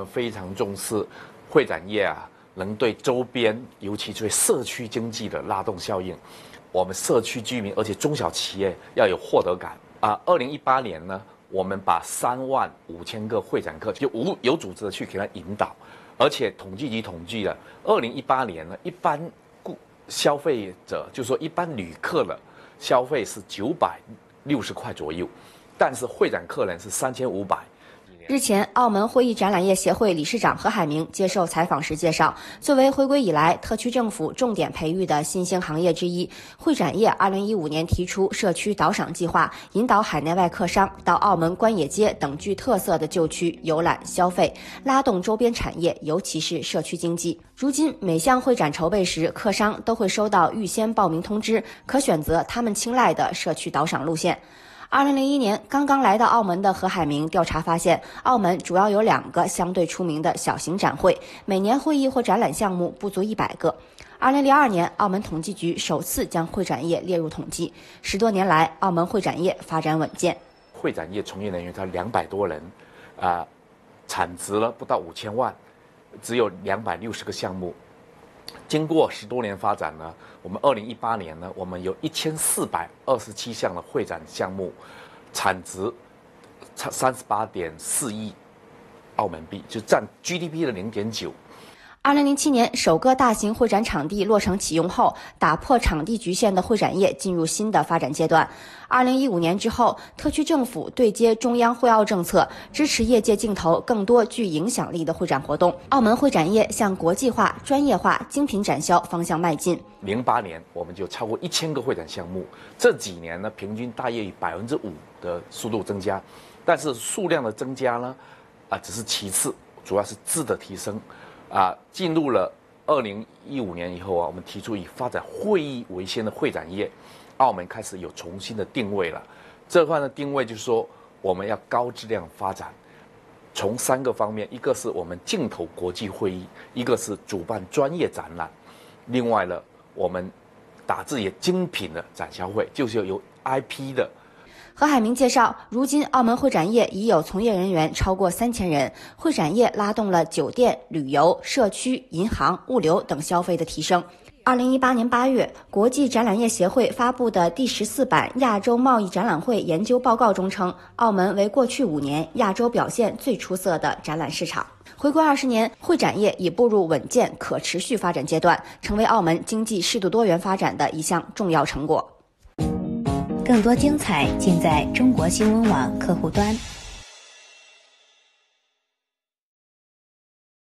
们非常重视会展业能对周边，尤其对社区经济的拉动效应。我们社区居民，而且中小企业要有获得感2018年呢，我们把35000个会展客就有组织的去给他引导，而且统计局统计了，2018年呢，一般消费者就说一般旅客的消费是960块左右，但是会展客人是3500。 日前，澳门会议展览业协会理事长何海明接受采访时介绍，作为回归以来特区政府重点培育的新兴行业之一，会展业2015年提出社区导赏计划，引导海内外客商到澳门关野街等具特色的旧区游览消费，拉动周边产业，尤其是社区经济。如今每项会展筹备时，客商都会收到预先报名通知，可选择他们青睐的社区导赏路线。2001年刚刚来到澳门的何海明调查发现，澳门主要有2个相对出名的小型展会，每年会议或展览项目不足100个。2002年，澳门统计局首次将会展业列入统计，10多年来，澳门会展业发展稳健。 会展业从业人员他200多人，产值了不到5000万，只有260个项目。经过10多年发展呢，我们2018年呢，我们有1427项的会展项目，产值38.4亿澳门币，就占 GDP 的0.9。 2007年，首个大型会展场地落成启用后，打破场地局限的会展业进入新的发展阶段。2015年之后，特区政府对接中央会澳政策，支持业界竞投更多具影响力的会展活动。澳门会展业向国际化、专业化、精品展销方向迈进。 08年，我们就超过1000个会展项目，这几年呢，平均大约以5%的速度增加，但是数量的增加呢，只是其次，主要是质的提升。进入了2015年以后我们提出以发展会议为先的会展业，澳门开始有重新的定位了。这块的定位就是说，我们要高质量发展，从3个方面，一个是我们竞投国际会议，一个是主办专业展览，另外呢，我们打制也精品的展销会，就是有 IP 的。 何海明介绍，如今澳门会展业已有从业人员超过3000人，会展业拉动了酒店、旅游、社区、银行、物流等消费的提升。2018年8月，国际展览业协会发布的第14版亚洲贸易展览会研究报告中称，澳门为过去5年亚洲表现最出色的展览市场。回归20年，会展业已步入稳健可持续发展阶段，成为澳门经济适度多元发展的一项重要成果。 更多精彩尽在中国新闻网客户端。